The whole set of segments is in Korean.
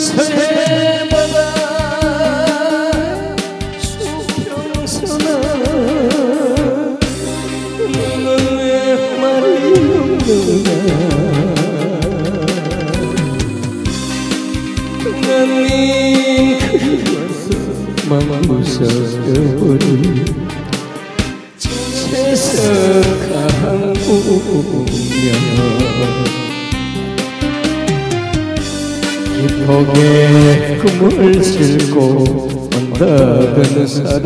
서해바다 수평선아 너는 왜 말이 없는가 나는 그리워서 맘 무서워버린 채석한 운명 기폭에 꿈을 싣고 온다던 사람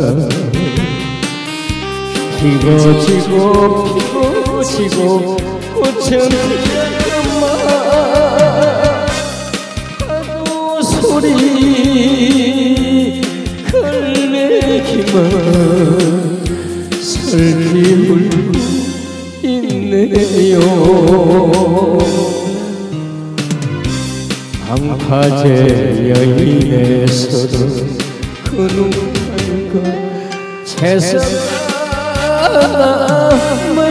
피고 지고 피고 지고 꽃은 피었구만 파도 소리 걸레기만 슬피 울고 있네요 방파제 여인에서도 그 누군가 세상을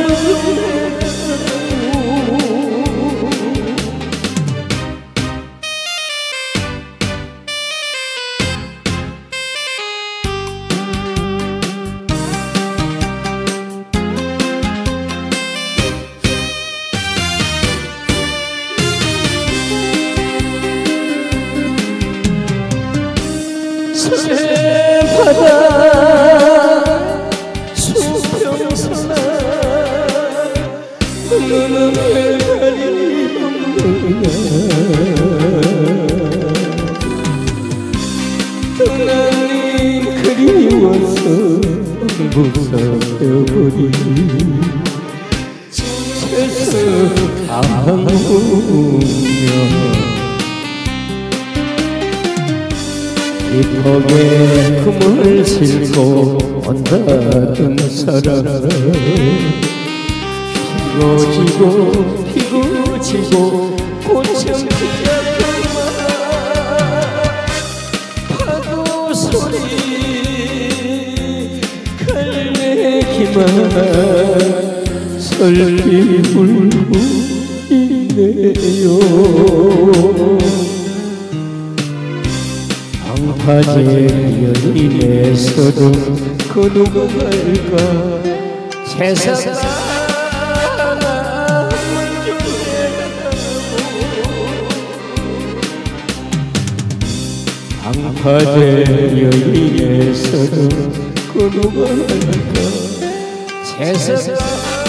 서해바다 수평선아 너는 왜 말이 없느냐 떠나니 그리워서 무서워버린 채석한 운명 기폭에 꿈을 싣고 온다던 사람 피고 지고 피고 지고 꽃은 피었구만 파도 소리 갈매기만 설비 울고 있네요 방파제 여인에서도 그 누구랄까 세상을 방파제 여인에서도 그 누구랄까 세상